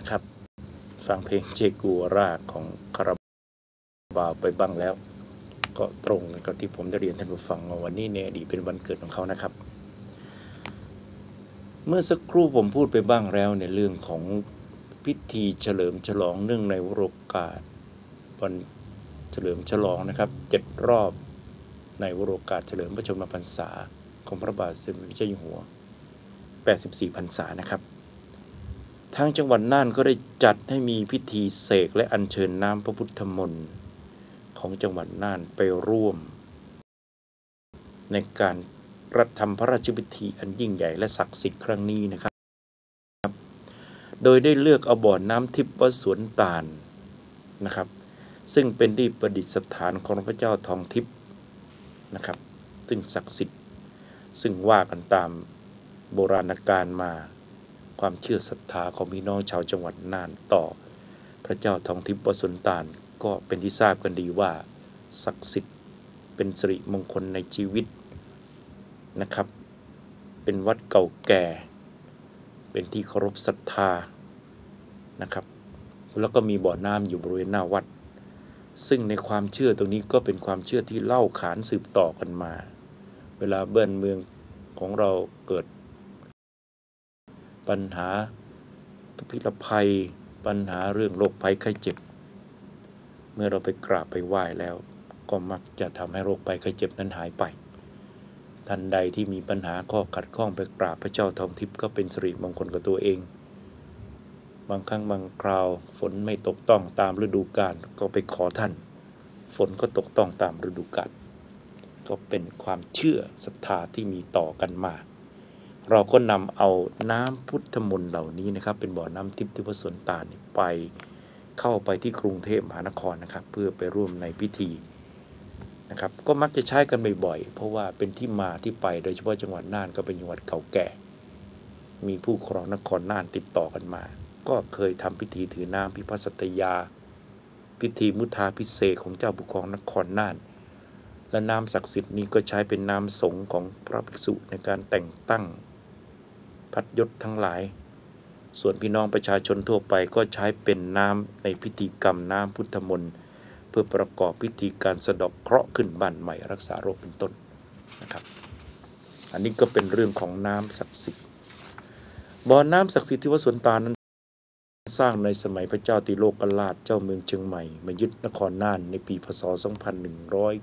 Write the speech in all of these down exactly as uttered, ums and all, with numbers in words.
นะครับฟังเพลงเจกูราของคาราบาวไปบ้างแล้วก็ตรงกับที่ผมได้เรียนท่านผู้ฟังวันนี้ในอดีตเป็นวันเกิดของเขานะครับเมื่อสักครู่ผมพูดไปบ้างแล้วในเรื่องของพิธีเฉลิมฉลองเนื่องในวโรกาสวันเฉลิมฉลองนะครับเจ็ดรอบในวโรกาสเฉลิมพระชนมพรรษาของพระบาทสมเด็จพระเจ้าอยู่หัวแปดสิบสี่พรรษานะครับทางจังหวัดน่านก็ได้จัดให้มีพิธีเสกและอัญเชิญน้ำพระพุทธมนต์ของจังหวัดน่านไปร่วมในการรัฐทำพระราชพิธีอันยิ่งใหญ่และศักดิ์สิทธิ์ครั้งนี้นะครับโดยได้เลือกเอาบ่อน้ำทิพย์วัดสวนตาลนะครับซึ่งเป็นที่ประดิษฐานของพระเจ้าทองทิพย์นะครับซึ่งศักดิ์สิทธิ์ซึ่งว่ากันตามโบราณกาลมาความเชื่อศรัทธาของพี่น้องชาวจังหวัดน่านต่อพระเจ้าทองทิพย์วัดสวนตาลก็เป็นที่ทราบกันดีว่าศักดิ์สิทธิ์เป็นสิริมงคลในชีวิตนะครับเป็นวัดเก่าแก่เป็นที่เคารพศรัทธานะครับแล้วก็มีบ่อน้ำอยู่บริเวณหน้าวัดซึ่งในความเชื่อตรงนี้ก็เป็นความเชื่อที่เล่าขานสืบต่อกันมาเวลาบ้านเมืองของเราเกิดปัญหาทุพพิรภัยปัญหาเรื่องโรคภัยไข้เจ็บเมื่อเราไปกราบไปไหว้แล้วก็มักจะทำให้โรคภัยไข้เจ็บนั้นหายไปท่านใดที่มีปัญหาข้อขัดข้องไปกราบพระเจ้าทองทิพย์ก็เป็นสิริมงคลกับตัวเองบางครั้งบางคราวฝนไม่ตกต้องตามฤดูกาลก็ไปขอท่านฝนก็ตกต้องตามฤดูกาลก็เป็นความเชื่อศรัทธาที่มีต่อกันมาเราก็นำเอาน้ำพุทธมนต์เหล่านี้นะครับเป็นบ่อน้ำทิพย์ที่วัดสวนตาลไปเข้าไปที่กรุงเทพมหานครนะครับเพื่อไปร่วมในพิธีนะครับก็มักจะใช้กันบ่อยๆเพราะว่าเป็นที่มาที่ไปโดยเฉพาะจังหวัดน่านก็เป็นจังหวัดเก่าแก่มีผู้ครองนครน่านติดต่อกันมาก็เคยทำพิธีถือน้ำพิพัสตยาพิธีมุทาพิเศษของเจ้าผู้ครองนครน่านและน้ำศักดิ์สิทธิ์นี้ก็ใช้เป็นน้ำสงฆ์ของพระภิกษุในการแต่งตั้งพัดยศทั้งหลายส่วนพี่น้องประชาชนทั่วไปก็ใช้เป็นน้ำในพิธีกรรมน้ำพุทธมนต์เพื่อประกอบพิธีการสะเดาะเคราะห์ขึ้นบ้านใหม่รักษาโรคเป็นต้นนะครับอันนี้ก็เป็นเรื่องของน้ำศักดิ์สิทธิ์บ่อน้ำศักดิ์สิทธิ์ที่วัดสวนตาลนั้นสร้างในสมัยพระเจ้าติโลกราชเจ้าเมืองเชียงใหม่มายึดนครน่านในปีพ.ศ. สองพันหนึ่งร้อย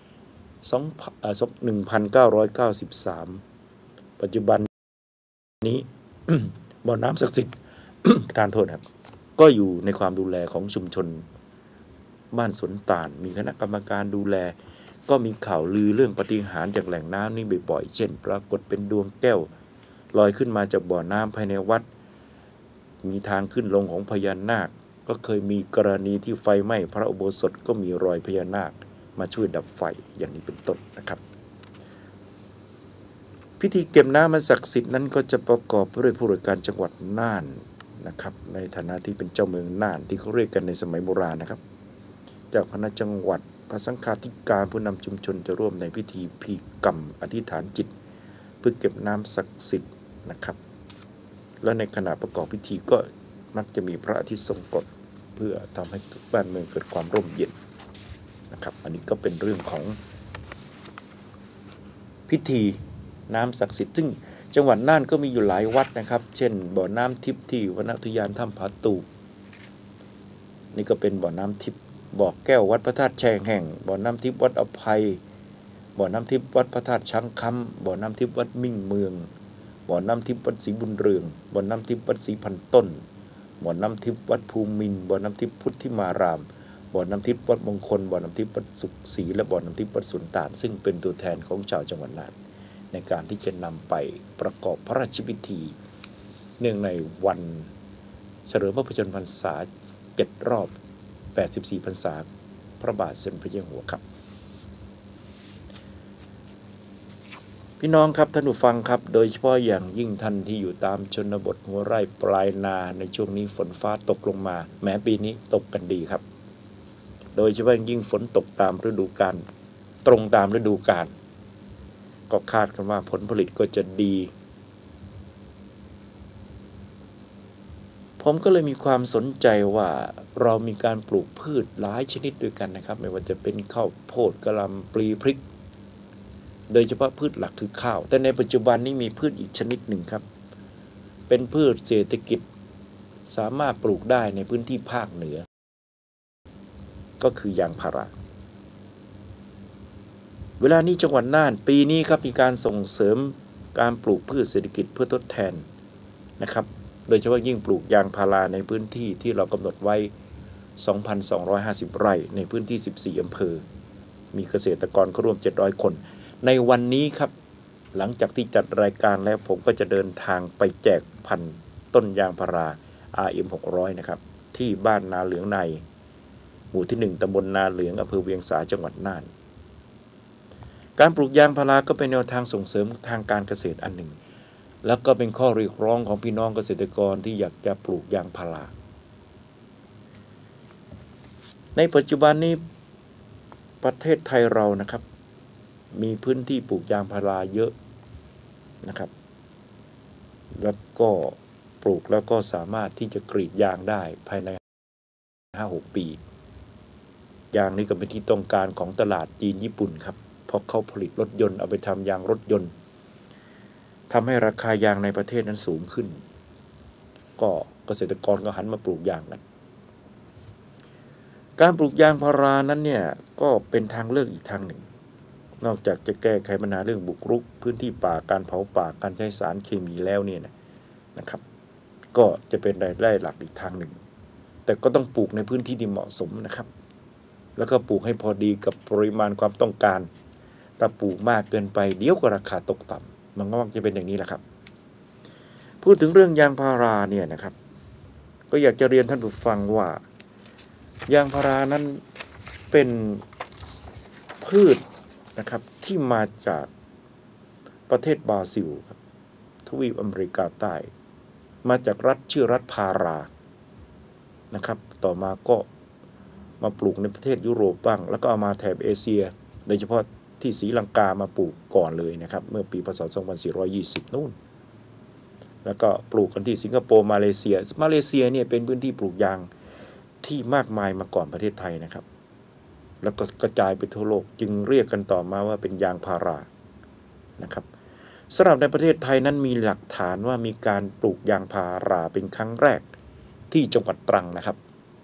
หนึ่งพันเก้าร้อยเก้าสิบสามปัจจุบันนี้ บ่อน้ำศักดิ์สิทธิ์ ทานโทษครับก็อยู่ในความดูแลของชุมชนบ้านสวนตาลมีคณะกรรมการดูแลก็มีข่าวลือเรื่องปาฏิหาริย์จากแหล่งน้ำนี่บ่อยๆเช่นปรากฏเป็นดวงแก้วลอยขึ้นมาจากบ่อน้ำภายในวัดมีทางขึ้นลงของพญานาคก็เคยมีกรณีที่ไฟไหม้พระอุโบสถก็มีรอยพญานาคมาช่วยดับไฟอย่างนี้เป็นต้นนะครับพิธีเก็บน้ำมันศักดิ์สิทธิ์นั้นก็จะประกอบด้วยผู้ราชการจังหวัดน่านนะครับในฐานะที่เป็นเจ้าเมืองน่านที่เขาเรียกกันในสมัยโบราณนะครับเจ้าคณะจังหวัดพระสังฆาธิการผู้นำชุมชนจะร่วมในพิธีพีกรรมอธิษฐานจิตเพื่อเก็บน้ำศักดิ์สิทธิ์นะครับและในขณะประกอบพิธีก็มักจะมีพระอาทิตย์ทรงกรดเพื่อทำให้บ้านเมืองเกิดความร่มเย็นนะครับอันนี้ก็เป็นเรื่องของพิธีน้ำศักดิ์สิทธิ์ซึ่งจังหวัดน่านก็มีอยู่หลายวัดนะครับเช่นบ่อน้ำทิพย์ที่วนอุทยานถ้ำผาตูบนี่ก็เป็นบ่อน้ำทิพย์บ่อแก้ววัดพระธาตุแช่แห่งบ่อน้ำทิพย์วัดอภัยบ่อน้ำทิพย์วัดพระธาตุช้างคำบ่อน้ำทิพย์วัดมิ่งเมืองบ่อน้ำทิพย์วัดศรีบุญเรืองบ่อน้ำทิพย์วัดศรีพันต้นบ่อน้ำทิพย์วัดภูมินทร์บ่อน้ำทิพย์พุทธิมารามบ่อน้ำทิพย์วัดมงคลบ่อน้ำทิพย์วัดสุขศรีและบ่อน้ำทิพย์วัดสวนตาลซึ่งเป็นตัวแทนของชาวจังหวัดน่านในการที่จะนำไปประกอบพระราชพิธีเนื่องในวันเฉลิมพระชนมพรรษาเจ็ดรอบแปดสิบสี่พรรษาพระบาทสมเด็จพระเจ้าอยู่หัวครับพี่น้องครับท่านผู้ฟังครับโดยเฉพาะอย่างยิ่งท่านที่อยู่ตามชนบทหัวไร่ปลายนาในช่วงนี้ฝนฟ้าตกลงมาแม้ปีนี้ตกกันดีครับโดยเฉพาะยิ่งฝนตกตามฤดูกาลตรงตามฤดูกาลก็คาดกันว่าผลผลิตก็จะดีผผมก็เลยมีความสนใจว่าเรามีการปลูกพืชหลายชนิดด้วยกันนะครับไม่ว่าจะเป็นข้าวโพดกะหล่ำปลีพริกโดยเฉพาะพืชหลักคือข้าวแต่ในปัจจุบันนี้มีพืชอีกชนิดหนึ่งครับเป็นพืชเศรษฐกิจสามารถปลูกได้ในพื้นที่ภาคเหนือก็คือยางพาราเวลานี้จังหวัดน่านปีนี้ครับมีการส่งเสริมการปลูกพืชเศรษฐกิจเพื่อทดแทนนะครับโดยเฉพาะยิ่งปลูกยางพาราในพื้นที่ที่เรากำหนดไว้ สองพันสองร้อยห้าสิบ ไร่ในพื้นที่สิบสี่อำเภอมีเกษตรกรเข้าร่วมเจ็ดร้อยคนในวันนี้ครับหลังจากที่จัดรายการแล้วผมก็จะเดินทางไปแจกพันธุ์ต้นยางพารา อาร์ เอ็ม หกร้อย นะครับที่บ้านนาเหลืองในหมู่ที่หนึ่งตำบลนาเหลืองอำเภอเวียงสาจังหวัดน่านการปลูกยางพาราก็เป็นแนวทางส่งเสริมทางการเกษตรอันหนึ่งแล้วก็เป็นข้อเรียกร้องของพี่น้องเกษตรกรที่อยากจะปลูกยางพาราในปัจจุบันนี้ประเทศไทยเรานะครับมีพื้นที่ปลูกยางพาราเยอะนะครับแล้วก็ปลูกแล้วก็สามารถที่จะกรีดยางได้ภายใน ห้าหก ปียางนี้ก็เป็นที่ต้องการของตลาดจีนญี่ปุ่นครับเพราะเขาผลิตรถยนต์เอาไปทำยางรถยนต์ทำให้ราคายางในประเทศนั้นสูงขึ้นก็เกษตรกรก็หันมาปลูกยางกันการปลูกยางพารานั้นเนี่ยก็เป็นทางเลือกอีกทางหนึ่งนอกจากจะแก้ไขปัญหาเรื่องบุกรุกพื้นที่ป่าการเผาป่าการใช้สารเคมีแล้วเนี่ยนะครับก็จะเป็นรายได้หลักอีกทางหนึ่งแต่ก็ต้องปลูกในพื้นที่ที่เหมาะสมนะครับแล้วก็ปลูกให้พอดีกับปริมาณความต้องการถ้าปลูกมากเกินไปเดี๋ยวก็ราคาตกต่ำมันก็มักจะเป็นอย่างนี้แหละครับพูดถึงเรื่องยางพาราเนี่ยนะครับก็อยากจะเรียนท่านผู้ฟังว่ายางพารานั้นเป็นพืชนะครับที่มาจากประเทศบราซิลครับทวีปอเมริกาใต้มาจากรัฐชื่อรัฐพารานะครับต่อมาก็มาปลูกในประเทศยุโรปบ้างแล้วก็เอามาแถบเอเชียโดยเฉพาะที่ศรีลังกามาปลูกก่อนเลยนะครับเมื่อปีพ.ศ. สองพันสี่ร้อยยี่สิบนู่นแล้วก็ปลูกกันที่สิงคโปร์มาเลเซียมาเลเซียเนี่ยเป็นพื้นที่ปลูกยางที่มากมายมาก่อนประเทศไทยนะครับแล้วก็กระจายไปทั่วโลกจึงเรียกกันต่อมาว่าเป็นยางพารานะครับสำหรับในประเทศไทยนั้นมีหลักฐานว่ามีการปลูกยางพาราเป็นครั้งแรกที่จังหวัดตรังนะครับ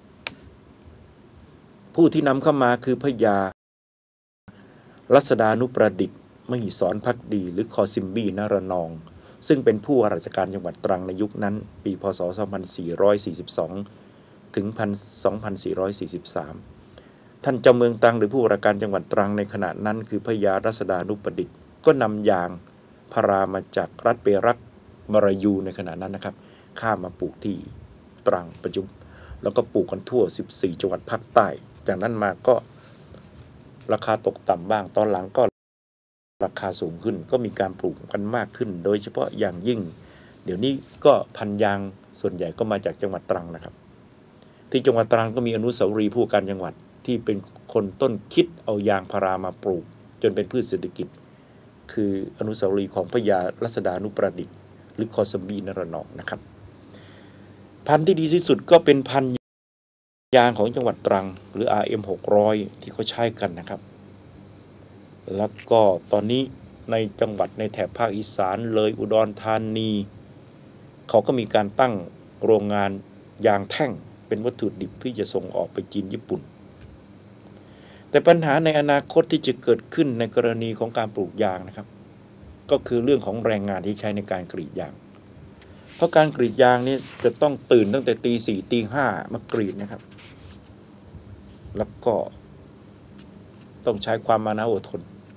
ผู้ที่นำเข้ามาคือพญารัศดานุประดิษฐ์มหิศรภักดีหรือคอซิมบี้นรนองซึ่งเป็นผู้ว่าราชการจังหวัดตรังในยุคนั้นปีพ.ศ. สองพันสี่ร้อยสี่สิบสองถึง สองพันสี่ร้อยสี่สิบสาม ท่านเจ้าเมืองตรังหรือผู้ว่าราชการจังหวัดตรังในขณะนั้นคือพญารัศดานุประดิษฐ์ก็นำยางพารามาจากรัฐเปรักมรายูในขณะนั้นนะครับข้ามมาปลูกที่ตรังปัจจุบันแล้วก็ปลูกกันทั่วสิบสี่จังหวัดภาคใต้จากนั้นมาก็ราคาตกต่ำบ้างตอนหลังก็ราคาสูงขึ้นก็มีการปลูกกันมากขึ้นโดยเฉพาะอย่างยิ่งเดี๋ยวนี้ก็พันธุ์ยางส่วนใหญ่ก็มาจากจังหวัดตรังนะครับที่จังหวัดตรังก็มีอนุสาวรีย์ผู้การจังหวัดที่เป็นคนต้นคิดเอายางพารามาปลูกจนเป็นพืชเศรษฐกิจคืออนุสาวรีย์ของพญารัศดานุประดิษฐ์หรือคอสมบีนรนองนะครับพันธุ์ที่ดีที่สุดก็เป็นพันธุ์ยางของจังหวัดตรังหรือ อาร์ เอ็ม หกร้อย ที่เขาใช้กันนะครับแล้วก็ตอนนี้ในจังหวัดในแถบภาคอีสานเลยอุดรธานีเขาก็มีการตั้งโรงงานยางแท่งเป็นวัตถุดิบที่จะส่งออกไปจีนญี่ปุ่นแต่ปัญหาในอนาคตที่จะเกิดขึ้นในกรณีของการปลูกยางนะครับก็คือเรื่องของแรงงานที่ใช้ในการกรีดยางเพราะการกรีดยางนี่จะต้องตื่นตั้งแต่ตีสี่ตีห้ามากรีดนะครับแล้วก็ต้องใช้ความมานะอดทน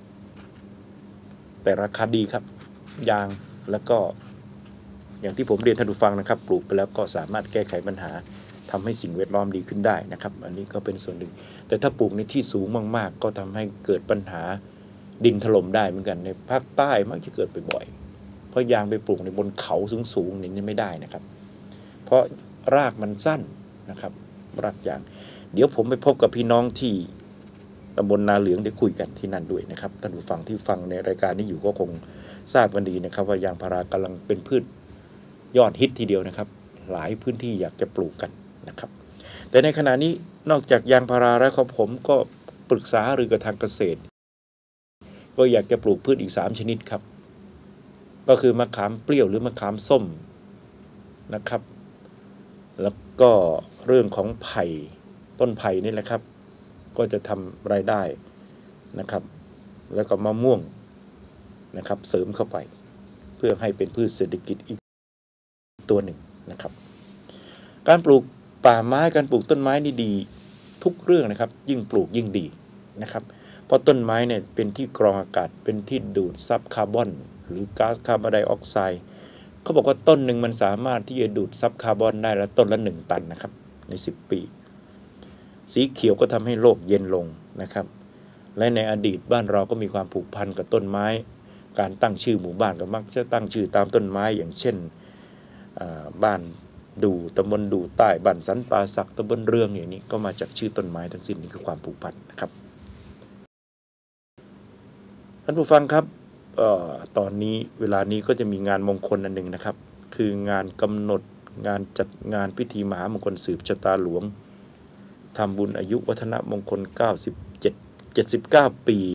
แต่ราคาดีครับยางแล้วก็อย่างที่ผมเรียนท่านผู้ฟังนะครับปลูกไปแล้วก็สามารถแก้ไขปัญหาทำให้สิ่งแวดล้อมดีขึ้นได้นะครับอันนี้ก็เป็นส่วนหนึ่งแต่ถ้าปลูกในที่สูงมากๆก็ทำให้เกิดปัญหาดินถล่มได้เหมือนกันในภาคใต้มักจะเกิดบ่อยๆเพราะยางไปปลูกในบนเขาสูงๆนี่ไม่ได้นะครับเพราะรากมันสั้นนะครับรากยางเดี๋ยวผมไปพบกับพี่น้องที่ตำบลนาเหลืองได้คุยกันที่นั่นด้วยนะครับท่านผู้ฟังที่ฟังในรายการนี้อยู่ก็คงทราบกันดีนะครับว่ายางพารากำลังเป็นพืชยอดฮิตทีเดียวนะครับหลายพื้นที่อยากจะปลูกกันนะครับแต่ในขณะนี้นอกจากยางพาราแล้วของผมก็ปรึกษาหรือกับทางเกษตรก็อยากจะปลูกพืชอีกสามชนิดครับก็คือมะขามเปรี้ยวหรือมะขามส้มนะครับแล้วก็เรื่องของไผ่ต้นไผ่นี่แหละครับก็จะทำรายได้นะครับแล้วก็มะม่วงนะครับเสริมเข้าไปเพื่อให้เป็นพืชเศรษฐกิจอีกตัวหนึ่งนะครับการปลูกป่าไม้การปลูกต้นไม้นี่ดีทุกเรื่องนะครับยิ่งปลูกยิ่งดีนะครับเพราะต้นไม้เนี่ยเป็นที่กรองอากาศเป็นที่ดูดซับคาร์บอนหรือก๊าซคาร์บอนไดออกไซด์เขาบอกว่าต้นหนึ่งมันสามารถที่จะดูดซับคาร์บอนได้ละต้นละหนึ่งตันนะครับในสิบปีสีเขียวก็ทำให้โลกเย็นลงนะครับและในอดีตบ้านเราก็มีความผูกพันกับต้นไม้การตั้งชื่อหมู่บ้านก็มักจะตั้งชื่อตามต้นไม้อย่างเช่นบ้านดูตำบลดูใต้บ้านสันป่าสักตำบลเรืองอย่างนี้ก็มาจากชื่อต้นไม้ทั้งสิ้นนี่คือความผูกพันนะครับท่านผู้ฟังครับเอ่อตอนนี้เวลานี้ก็จะมีงานมงคลอันหนึ่งนะครับคืองานกำหนดงานจัดงานพิธีมหามงคลสืบชะตาหลวงทำบุญอายุวัฒนมงคลเก้าสิบเจ็ด เจ็ดสิบเก้าปี